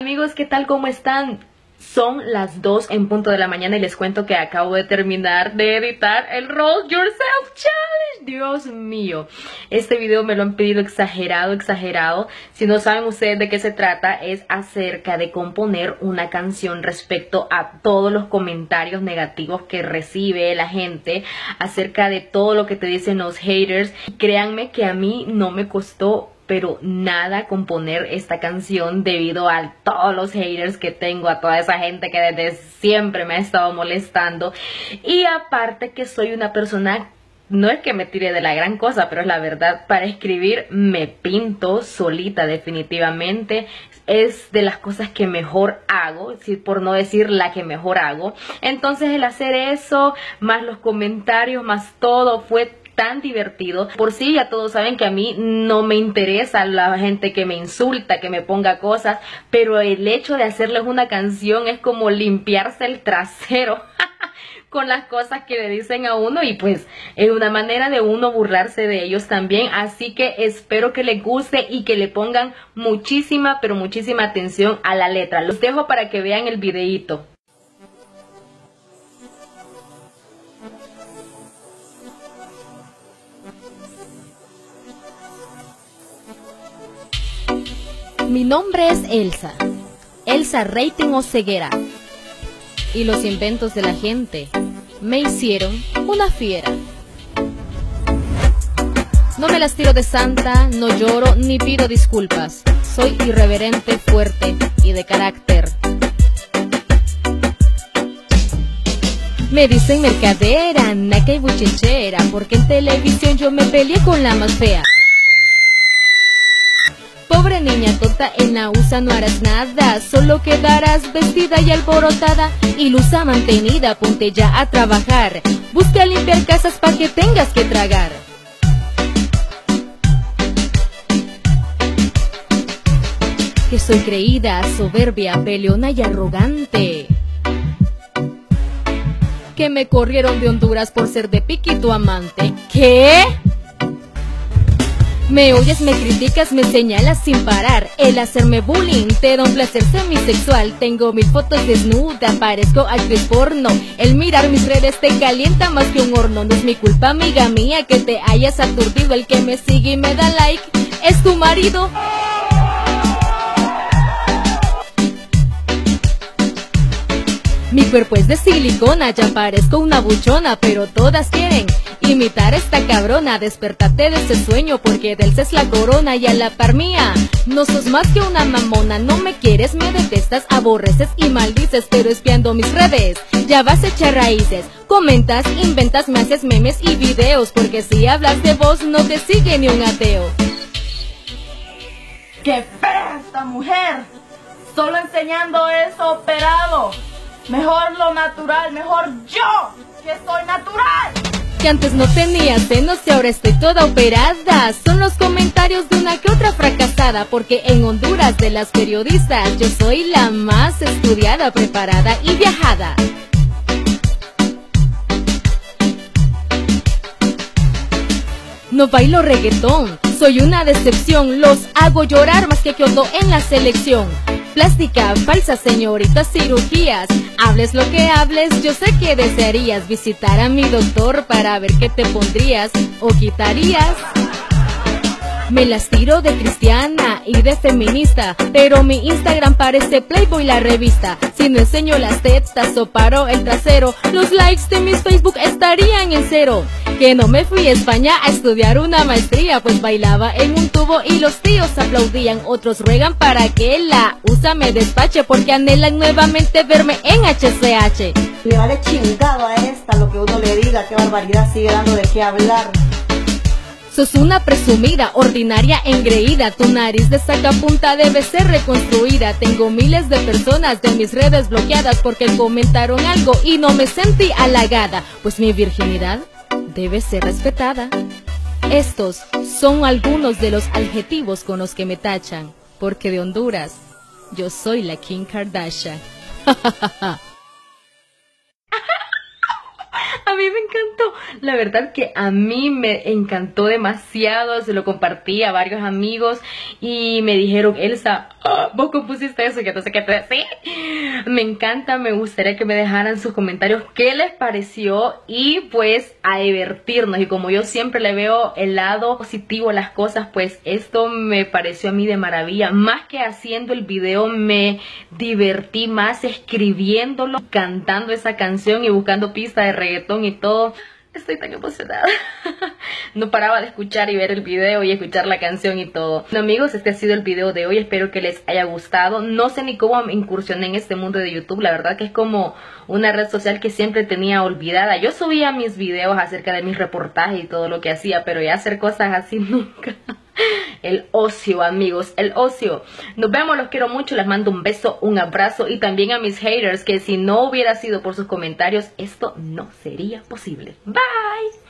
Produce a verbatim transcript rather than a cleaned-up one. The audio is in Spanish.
Amigos, ¿qué tal? ¿Cómo están? Son las dos en punto de la mañana y les cuento que acabo de terminar de editar el Roll Yourself Challenge. Dios mío, este video me lo han pedido exagerado, exagerado. Si no saben ustedes de qué se trata, es acerca de componer una canción respecto a todos los comentarios negativos que recibe la gente, acerca de todo lo que te dicen los haters. Créanme que a mí no me costó pero nada componer esta canción debido a todos los haters que tengo, a toda esa gente que desde siempre me ha estado molestando. Y aparte que soy una persona, no es que me tire de la gran cosa, pero es la verdad, para escribir me pinto solita definitivamente. Es de las cosas que mejor hago, por no decir la que mejor hago. Entonces el hacer eso, más los comentarios, más todo, fue tan divertido. Por sí ya todos saben que a mí no me interesa la gente que me insulta, que me ponga cosas, pero el hecho de hacerles una canción es como limpiarse el trasero con las cosas que le dicen a uno, y pues es una manera de uno burlarse de ellos también. Así que espero que les guste y que le pongan muchísima, pero muchísima atención a la letra. Los dejo para que vean el videíto. Mi nombre es Elsa, Elsa Rating Oceguera, y los inventos de la gente me hicieron una fiera. No me las tiro de santa, no lloro ni pido disculpas, soy irreverente, fuerte y de carácter. Me dicen mercadera, naca y buchechera, porque en televisión yo me peleé con la más fea. Pobre niña tonta, en la U S A no harás nada, solo quedarás vestida y alborotada. Ilusa mantenida, ponte ya a trabajar, busca limpiar casas pa' que tengas que tragar. Que soy creída, soberbia, peleona y arrogante. Que me corrieron de Honduras por ser de piquito amante. ¿Qué? Me oyes, me criticas, me señalas sin parar. El hacerme bullying te da un placer semisexual. Tengo mil fotos desnuda, parezco actriz porno. El mirar mis redes te calienta más que un horno. No es mi culpa, amiga mía, que te hayas aturdido. El que me sigue y me da like es tu marido. Mi cuerpo es de silicona, ya parezco una buchona, pero todas quieren imitar esta cabrona. Despertate de ese sueño, porque del es la corona. Y a la par mía, no sos más que una mamona. No me quieres, me detestas, aborreces y maldices, pero espiando mis redes ya vas a echar raíces. Comentas, inventas, me haces memes y videos, porque si hablas de vos no te sigue ni un ateo. ¡Qué fea esta mujer! Solo enseñando eso operado. Mejor lo natural, mejor yo, que soy natural. Que antes no tenía senos y ahora estoy toda operada. Son los comentarios de una que otra fracasada, porque en Honduras de las periodistas yo soy la más estudiada, preparada y viajada. No bailo reggaetón, soy una decepción. Los hago llorar más que Kioto en la selección. Plástica, falsa, señoritas, cirugías. Hables lo que hables, yo sé que desearías visitar a mi doctor para ver qué te pondrías o quitarías. Me las tiro de cristiana y de feminista, pero mi Instagram parece Playboy la revista. Si no enseño las tetas o paro el trasero, los likes de mis Facebook estarían en cero. Que no me fui a España a estudiar una maestría, pues bailaba en un tubo y los tíos aplaudían. Otros ruegan para que la U S A me despache, porque anhelan nuevamente verme en H C H. Le vale chingado a esta lo que uno le diga, qué barbaridad, sigue dando de qué hablar. Sos una presumida, ordinaria, engreída. Tu nariz de sacapunta debe ser reconstruida. Tengo miles de personas de mis redes bloqueadas porque comentaron algo y no me sentí halagada, pues mi virginidad debe ser respetada. Estos son algunos de los adjetivos con los que me tachan, porque de Honduras yo soy la Kim Kardashian. A mí mí me encantó. La verdad que a mí me encantó demasiado. Se lo compartí a varios amigos y me dijeron, Elsa, oh, vos compusiste eso, que no sé qué te decía. Me encanta, me gustaría que me dejaran sus comentarios qué les pareció y pues a divertirnos. Y como yo siempre le veo el lado positivo a las cosas, pues esto me pareció a mí de maravilla. Más que haciendo el video, me divertí más escribiéndolo, cantando esa canción y buscando pistas de reggaetón y todo. Estoy tan emocionada. No paraba de escuchar y ver el video y escuchar la canción y todo. Bueno, amigos, este ha sido el video de hoy. Espero que les haya gustado. No sé ni cómo me incursioné en este mundo de YouTube. La verdad que es como una red social que siempre tenía olvidada. Yo subía mis videos acerca de mis reportajes y todo lo que hacía, pero ya hacer cosas así nunca. El ocio, amigos, el ocio. Nos vemos, los quiero mucho, les mando un beso, un abrazo. Y también a mis haters, que si no hubiera sido por sus comentarios, esto no sería posible. Bye.